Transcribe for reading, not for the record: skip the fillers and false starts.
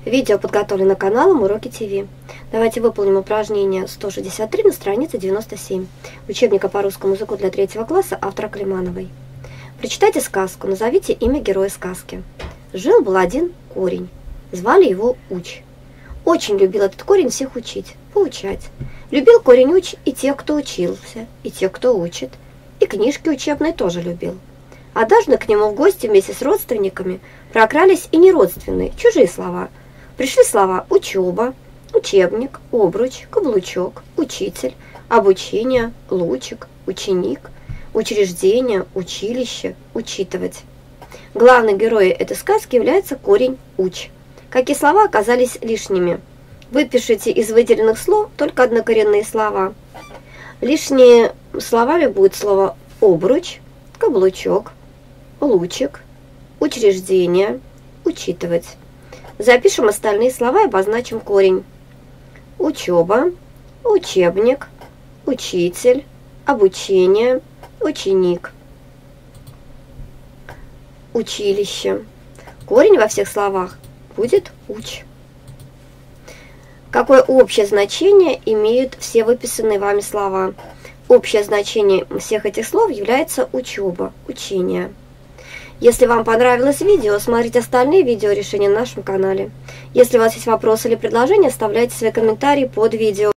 Видео подготовлено каналом Уроки ТВ. Давайте выполним упражнение 163 на странице 97 учебника по русскому языку для 3 класса автора Климановой. Прочитайте сказку, назовите имя героя сказки. Жил-был один корень, звали его Уч. Очень любил этот корень всех учить, поучать. Любил корень Уч и тех, кто учился, и тех, кто учит, и книжки учебные тоже любил. Однажды к нему в гости вместе с родственниками прокрались и неродственные, чужие слова. Пришли слова «учеба», «учебник», «обруч», «каблучок», «учитель», «обучение», «лучик», «ученик», «учреждение», «училище», «учитывать». Главным героем этой сказки является корень «уч». Какие слова оказались лишними? Выпишите из выделенных слов только однокоренные слова. Лишними словами будет слово «обруч», «каблучок», «лучик», «учреждение», «учитывать». Запишем остальные слова и обозначим корень. Учеба, учебник, учитель, обучение, ученик, училище. Корень во всех словах будет «уч». Какое общее значение имеют все выписанные вами слова? Общее значение всех этих слов является учеба, учение. Если вам понравилось видео, смотрите остальные видео решения на нашем канале. Если у вас есть вопросы или предложения, оставляйте свои комментарии под видео.